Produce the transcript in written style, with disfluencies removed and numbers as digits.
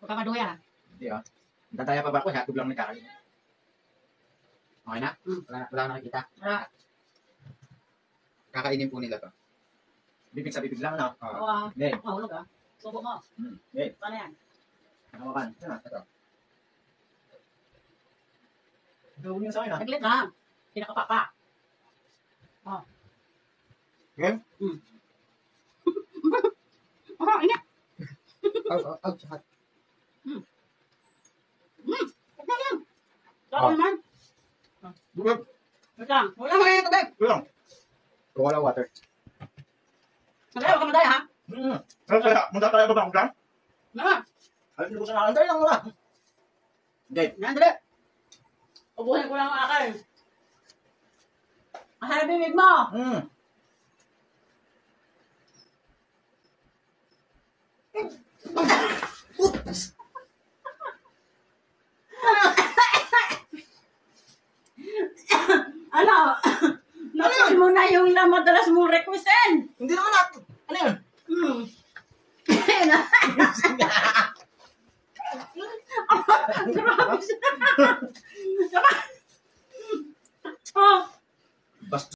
Kakaduya. Hindi ah. Dadaya pa ba ako? Hatog lang nagkakain. Okay na? Wala na nakikita. Kakainin po nila to. Bibig sa bibig lang, no? Oo. Hindi. Mahulog ah. Subo mo. Hindi. Paano yan? Nakawakan. Ito. Gawin yun sa akin, ah. Naglit lang. Pinakapapa. Oh. Okay? Oh, ini. Sahat. Ito lang. Sarap naman. Bukod. Ito lang. Wala mo yung tubig. Lang. Wala water. Sandali, huwag ka madaya ha. Muna tayo ba ba ang dyan? Nga. Alam niyo ko sa nakantay lang wala. Hindi. Yan, dali. Ubuhin ko lang ang akal. Mahal bibig mo. Ano? Napil mo na yung madalas mong requestin. Hindi naman natin. Ano yun? Grabe siya.